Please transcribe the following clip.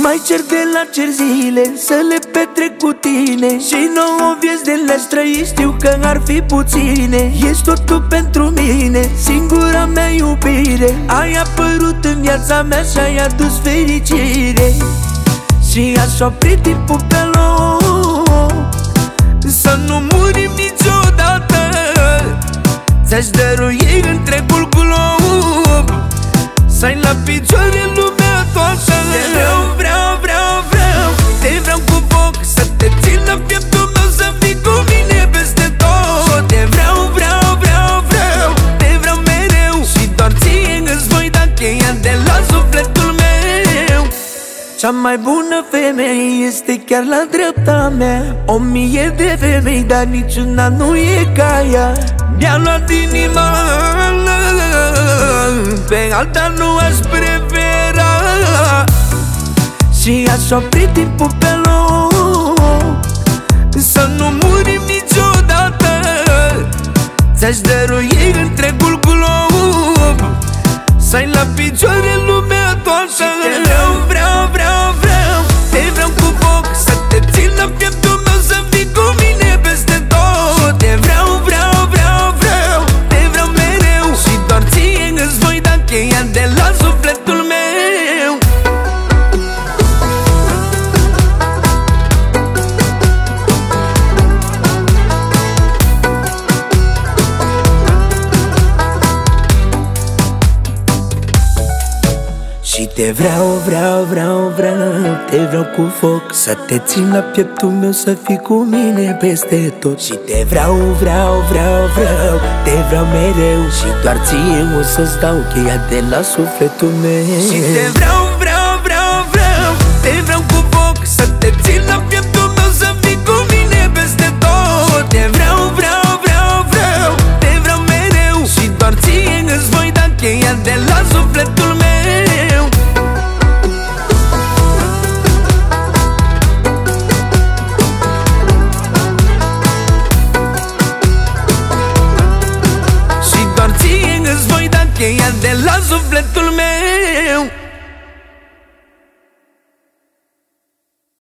Mai cer de la cer zile să le petrec cu tine și 9 vieți de le-aș trăi, știu că ar fi puține. Ești totul pentru mine, singura mea iubire. Ai apărut în viața mea și ai adus fericire. Și aș opri timpul pe loc, să nu murim niciodată. Ți-aș dărui întregul glob, să ai la picioare lumea toată. Te vreau, vreau, vreau, vreau, te vreau cu foc, să te țin la pieptul meu, să fii cu mine peste tot. Te vreau, vreau, vreau, vreau, te vreau mereu și doar ție îți voi da cheia de la sufletul meu. Cea mai bună femeie este chiar la dreapta mea. 1000 de femei, dar niciuna nu e ca ea. Mi-a luat inima, pe alta nu aș prefera. Și aș opri timpul pe loc, să nu murim niciodată. Ți-aș dărui întregul glob, să ai la picioare lumea toată. Te vreau, vreau, vreau, vreau, te vreau cu foc, să te țin la pieptul meu, să fii cu mine peste tot. Te vreau, vreau, vreau, vreau, te vreau mereu și doar ție îți voi da cheia de la sufletul meu. Și te vreau, vreau, vreau, vreau, te vreau cu foc, să te țin la pieptul meu, să fii cu mine peste tot. Și te vreau, vreau, vreau, vreau, te vreau mereu și doar ție o să-ți dau cheia de la sufletul meu. Și te vreau, vreau, vreau, vreau, te vreau cu foc, să te țin la pieptul meu, să fii cu mine peste tot. Te vreau, vreau, vreau, vreau, te vreau mereu și doar ție îți voi da cheia de la sufletul meu. Cheia de la sufletul